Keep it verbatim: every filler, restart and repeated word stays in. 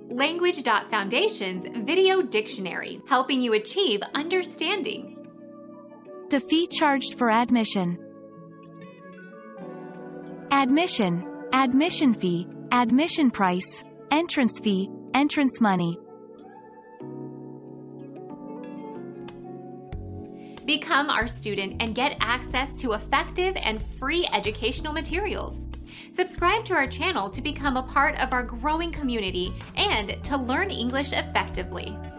Language.Foundation's Video Dictionary, helping you achieve understanding. The fee charged for admission. Admission, admission fee, admission price, entrance fee, entrance money. Become our student and get access to effective and free educational materials. Subscribe to our channel to become a part of our growing community and to learn English effectively.